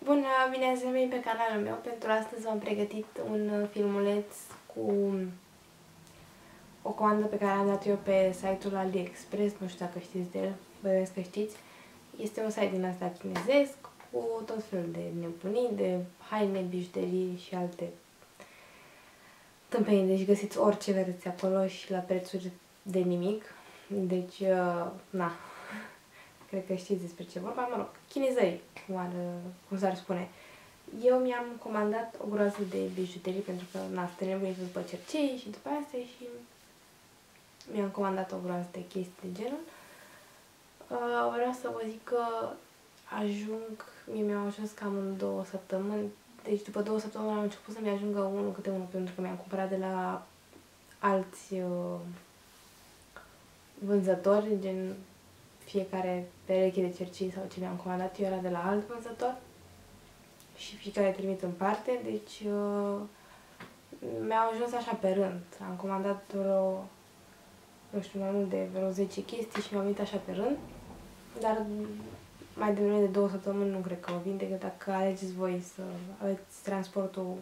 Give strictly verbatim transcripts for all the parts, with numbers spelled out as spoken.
Bună, bine ați venit pe canalul meu. Pentru astăzi v-am pregătit un filmuleț cu o comandă pe care am dat eu pe site-ul AliExpress. Nu știu dacă știți de el, bănuiesc că știți. Este un site din asta chinezesc cu tot felul de nebunii, de haine, bijuterii și alte tâmpenii. Deci găsiți orice vreți acolo și la prețuri de nimic. Deci, uh, na, cred că știți despre ce vorba, mă rog, chinezării, cum, ar, cum s-ar spune. Eu mi-am comandat o groază de bijuterii pentru că n-a fost nevoie după cercei și după astea și mi-am comandat o groază de chestii de genul. Uh, vreau să vă zic că ajung, mie mi-au ajuns cam în două săptămâni, deci după două săptămâni am început să-mi ajungă unul câte unul pentru că mi-am cumpărat de la alți uh, vânzători, gen fiecare pereche de cercii sau ce mi-am comandat eu era de la alt vânzător și fiecare trimit în parte, deci uh, mi-au ajuns așa pe rând. Am comandat vreo, nu știu, mai mult de vreo zece chestii și mi-au venit așa pe rând, dar mai devreme de două săptămâni nu cred că o vin, decât dacă alegeți voi să aveți transportul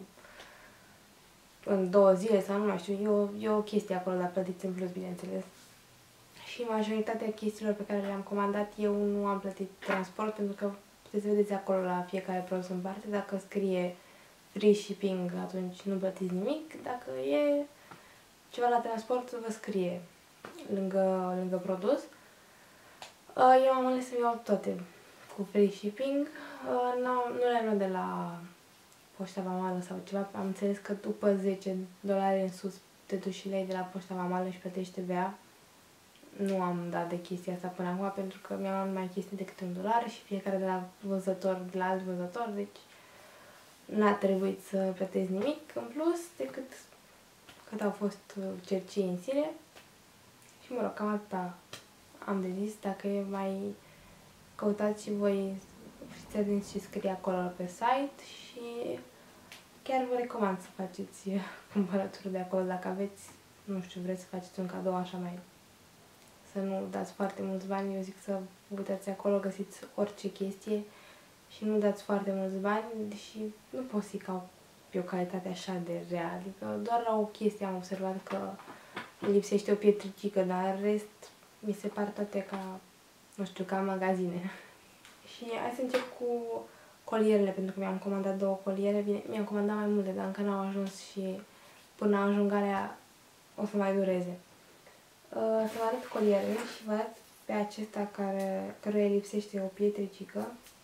în două zile sau nu mai știu, e o, e o chestie acolo, dar plătiți în plus, bineînțeles. Și majoritatea chestiilor pe care le-am comandat eu nu am plătit transport, pentru că puteți să vedeți acolo la fiecare produs în parte, dacă scrie free shipping atunci nu plătiți nimic, dacă e ceva la transport vă scrie lângă, lângă produs. Eu am ales să iau toate cu free shipping, nu le-am luat de la Poșta Vamală sau ceva, am înțeles că după zece dolari în sus te duci și le iei de la Poșta Vamală și plătești T V A. Nu am dat de chestia asta până acum pentru că mi-am luat numai chestii de câte un dolar și fiecare de la vânzător, de la alt vânzător, deci n-a trebuit să plătesc nimic în plus decât cât au fost cercii în sine. Și mă rog, cam atâta am de zis. Dacă e mai căutați și voi, fiți atenți ce scrie acolo pe site și chiar vă recomand să faceți cumpărături de acolo dacă aveți, nu știu, vreți să faceți un cadou așa mai, să nu dați foarte mulți bani. Eu zic să uitați acolo, găsiți orice chestie și nu dați foarte mulți bani, deși nu pot să-i ca pe o calitate așa de rea, adică doar la o chestie am observat că lipsește o pietricică, dar în rest mi se par toate ca, nu știu, ca magazine. Și hai să încep cu colierele, pentru că mi-am comandat două coliere, bine, mi-am comandat mai multe, dar încă n-au ajuns și până ajungarea o să mai dureze. Uh, să vă arăt colierele și vă arăt pe acesta care, căruia lipsește o pietricică.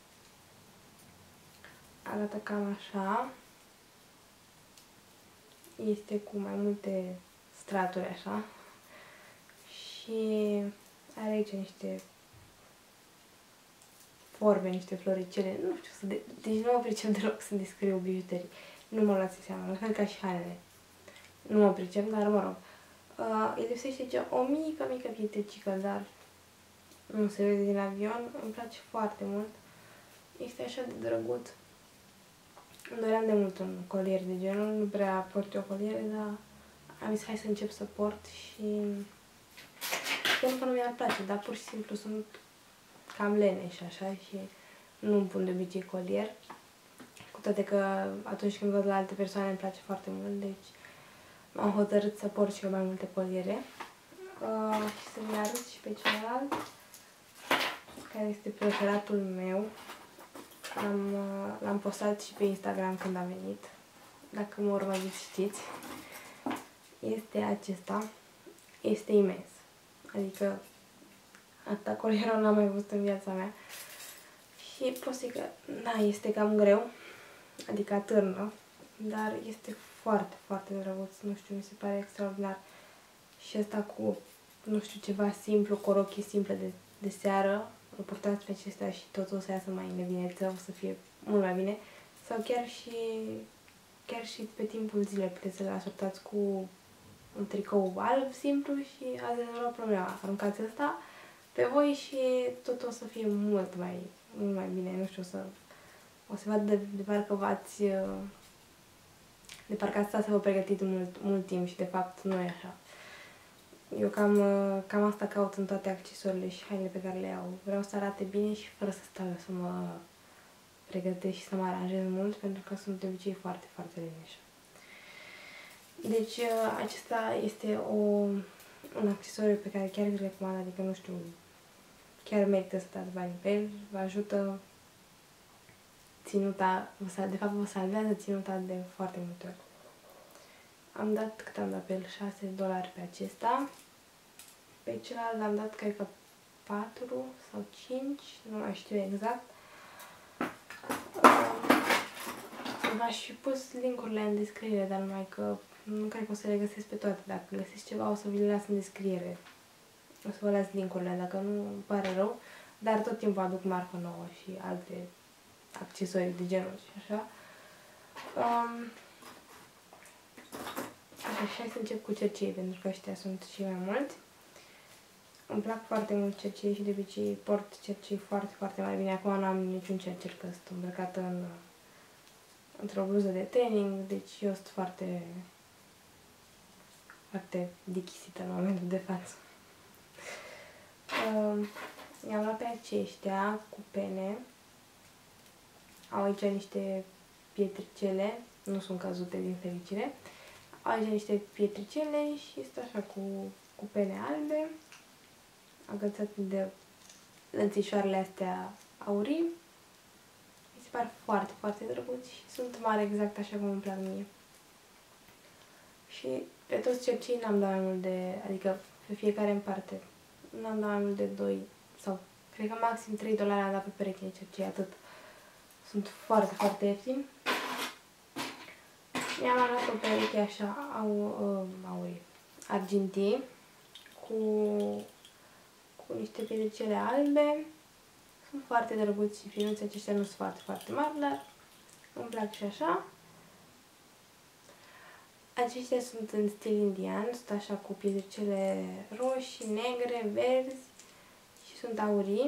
Arată cam așa. Este cu mai multe straturi așa. Și are aici niște forme, niște floricele. Nu știu să de... Deci nu mă pricep deloc să descriu bijuterii. Nu mă luați seama, la fel ca și hainele. Nu mă pricep, dar mă rog. Uh, îi lipsește aici o mică, mică pietricică, dar nu se vede din avion. Îmi place foarte mult. Este așa de drăguț. Îmi doream de mult un colier de genul. Nu prea port eu coliere, dar am zis hai să încep să port și spun că nu mi-ar place, dar pur și simplu sunt cam lene și așa și nu îmi pun de obicei colier. Cu toate că atunci când văd la alte persoane îmi place foarte mult, deci m-am hotărât să port și eu mai multe coliere. Uh, și să-mi arăt și pe celălalt, care este preferatul meu. L-am postat și pe Instagram când a venit. Dacă mă urmăriți știți. Este acesta. Este imens. Adică atâta colierul n-am mai văzut în viața mea. Și pot să zic că, da, este cam greu. Adică atârnă. Dar este foarte, foarte drăguț. Nu știu, mi se pare extraordinar. Și asta cu, nu știu, ceva simplu, cu o rochie simplă de, de seară. Îl purtați pe acestea și totul o să iasă mai nevineță, o să fie mult mai bine. Sau chiar și, chiar și pe timpul zilei puteți să-l asortați cu un tricou alb simplu și ați rezolvat problema. Aruncați ăsta pe voi și totul o să fie mult mai, mult mai bine. Nu știu, o să, o să vadă de, de parcă v-ați, de parcă ați stat să vă pregătiți mult, mult timp și de fapt nu e așa. Eu cam, cam asta caut în toate accesorile și hainele pe care le iau. Vreau să arate bine și fără să stau eu să mă pregătesc și să mă aranjez mult, pentru că sunt de obicei foarte, foarte leneșă. Deci acesta este o, un accesoriu pe care chiar îl recomand, adică nu știu, chiar merită să dați bani pe el, vă ajută ținuta, de fapt vă salvează ținuta de foarte multe ori. Am dat, cât am dat pe el? șase dolari pe acesta. Pe celălalt am dat, cred că patru sau cinci, nu mai știu exact. V-aș fi pus link-urile în descriere, dar numai că nu cred că o să le găsesc pe toate. Dacă găsesc ceva, o să vi le las în descriere. O să vă las link-urile, dacă nu, îmi pare rău. Dar tot timpul aduc marfă nouă și alte accesorii de genul și așa. Um, așa, și hai să încep cu cercei, pentru că ăștia sunt și mai mulți. Îmi plac foarte mult cercei și de obicei port cercei foarte, foarte mai bine. Acum nu am niciun cercer, că sunt îmbrăcată în, într-o bluză de training, deci eu sunt foarte, foarte dichisită în momentul de față. Um, I-am luat pe aceștia cu pene. Au aici niște pietricele, nu sunt căzute din fericire. Au aici niște pietricele și este așa cu, cu pene albe, agățate de lănțișoarele astea aurii. Mi se par foarte, foarte drăguți și sunt mari exact așa cum îmi plac mie. Și pe toți cercei n-am dat mai mult de, adică pe fiecare în parte, n-am dat mai mult de doi sau cred că maxim trei dolari am dat pe pereche de cercei, atât. Sunt foarte, foarte ieftini. Mi-am luat o pereche așa au, uh, aurii, argintii, cu, cu niște pietricele albe. Sunt foarte drăguți și finuți, aceștia nu sunt foarte, foarte mari, dar îmi plac și așa. Aceștia sunt în stil indian, sunt așa cu pietricele roșii, negre, verzi și sunt aurii.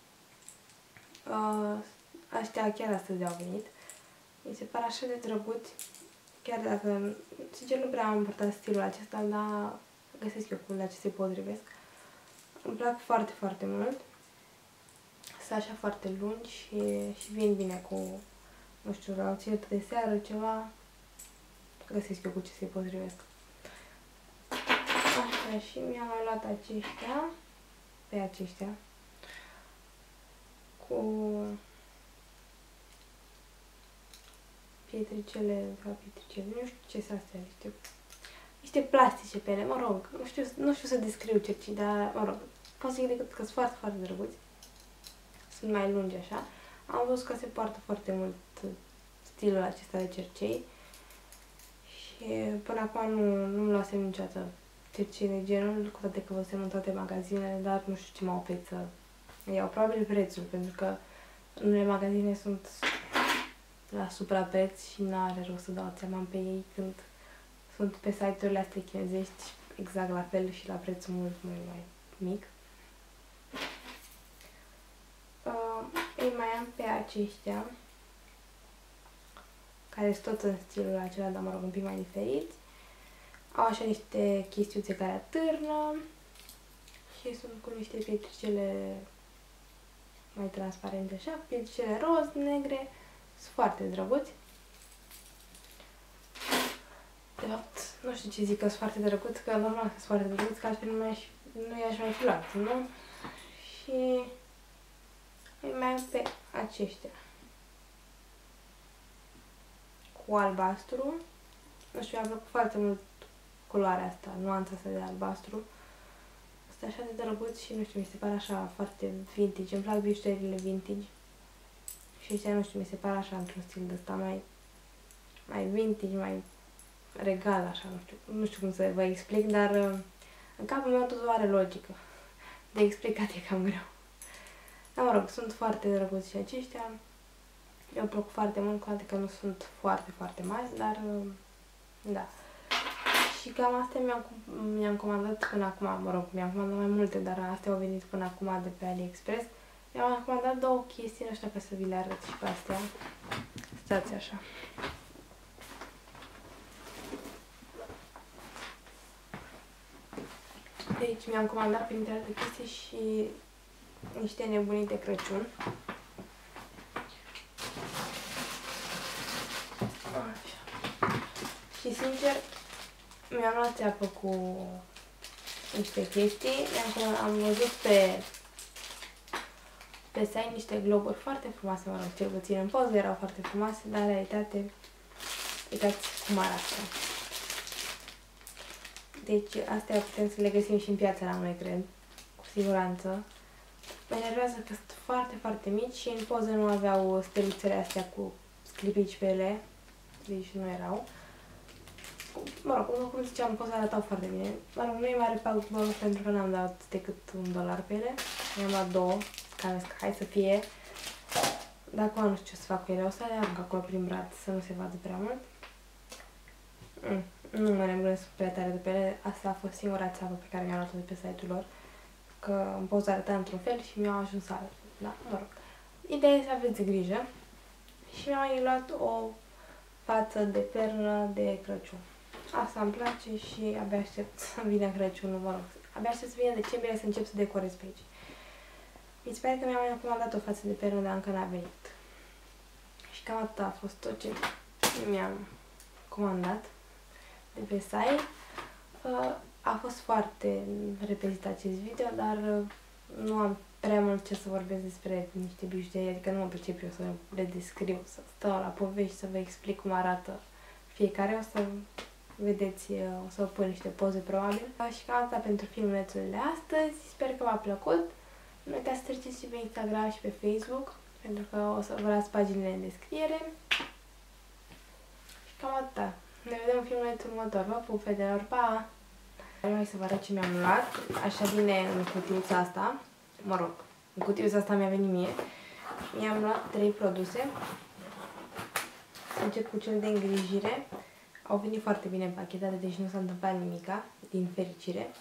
Uh, Astea chiar astăzi au venit. Mi se pare așa de drăguți, chiar dacă, sincer, nu prea am purtat stilul acesta, dar găsesc eu cum la ce se potrivesc. Îmi plac foarte, foarte mult. Sunt așa foarte lungi și, și vin bine cu, nu știu, la o ținută de seară, ceva. Găsesc eu cu ce se potrivesc. Așa, și mi-am mai luat aceștia, pe aceștia, cu pietricele, ca pietricele, nu știu ce sunt astea, niște, niște plastice pe ele, mă rog, nu știu, nu știu să descriu cercii, dar, mă rog, pot să zic decât că sunt foarte, foarte drăguți. Sunt mai lungi așa. Am văzut că se poartă foarte mult stilul acesta de cercei și până acum nu, nu-mi luasem niciodată cercei de genul, cu toate că văzusem în toate magazinele, dar nu știu ce m-a oprit să iau. Probabil prețul, pentru că în unele magazine sunt la suprapreț și n-are rost să dau seama pe ei când sunt pe site-urile astea chinezești exact la fel și la preț mult, mult mai mic. Uh, ei mai am pe aceștia, care sunt tot în stilul acela, dar mă rog, un pic mai diferiți. Au așa niște chestiuțe care atârnă și sunt cu niște pietricele mai transparente așa, pietricele roz, negre, sunt foarte drăguți. De fapt, nu știu ce zic că sunt foarte drăguți, că normal că sunt foarte drăguți, că altfel nu, nu i-aș mai fi luat, nu? Și îi mai am pe aceștia cu albastru. Nu știu, mi-a plăcut foarte mult culoarea asta, nuanța asta de albastru. Este așa de drăguț și nu știu, mi se pare așa foarte vintage. Îmi plac bijuteriile vintage. Și ăștia, nu știu, mi se pare așa într-un stil de ăsta mai, mai vintage, mai regal, așa, nu știu, nu știu cum să vă explic, dar în capul meu totul are logică. De explicat e cam greu. Dar mă rog, sunt foarte drăguți și aceștia. Eu îmi plac foarte mult, cu toate că nu sunt foarte, foarte mari, dar da. Și cam astea mi-am mi-am comandat până acum, mă rog, mi-am comandat mai multe, dar astea au venit până acum de pe AliExpress. Mi-am comandat două chestii, nu știu ca să vi le arăt și pe astea. Stați așa. Deci mi-am comandat printre alte chestii și niște nebunii de Crăciun. Așa. Și sincer, mi-am luat țeapă cu niște chestii. Am văzut pe pe site niște globuri foarte frumoase, mă rog, cel puțin în poză erau foarte frumoase, dar în realitate, uitați cum arată. Deci astea putem să le găsim și în piața la noi, cred, cu siguranță. Mă enervează că sunt foarte, foarte mici și în poză nu aveau steluțele astea cu sclipici pe ele, deci nu erau. Mă rog, cum ziceam, în poză arătau foarte bine. Mă rog, nu e mare pagubă pentru că n-am dat decât un dolar pe ele. Mi-am luat două, care zic, hai să fie. Dacă nu știu ce să fac cu ele, o să le arunc acolo prin braț, să nu se vadă prea mult. Mm, nu mă nebunesc prea tare de pe ele, asta a fost singura țeapă pe care mi-am luat-o de pe site-ul lor. Că în poză arăta într-un fel și mi-au ajuns altfel. Da, mă rog. Ideea e să aveți grijă. Și mi-am mai luat o față de pernă de Crăciun. Asta îmi place și abia aștept să vină Crăciunul, mă rog. Abia aștept să vină decembrie să încep să decorez pe aici. Mi se pare că mi-am mai comandat o față de pernă, dar încă n-a venit. Și cam atât a fost tot ce mi-am comandat de pe site. A fost foarte repezit acest video, dar nu am prea mult ce să vorbesc despre niște bijuterii, adică nu mă pricep eu să le descriu, să stau la povești, să vă explic cum arată fiecare. O să vedeți, o să vă pun niște poze probabil. Și cam asta pentru filmulețul de astăzi. Sper că v-a plăcut. Nu uitați să treceți și pe Instagram și pe Facebook, pentru că o să vă las paginile în descriere. Și cam atâta. Ne vedem în filmulețul următor. Vă pup, fetelor, pa! Hai să vă arăt ce mi-am luat. Așa vine în cutiuța asta. Mă rog, în cutiuța asta mi-a venit mie. Mi-am luat trei produse. Să încep cu cel de îngrijire. Au venit foarte bine împachetate, deci nu s-a întâmplat nimica, din fericire.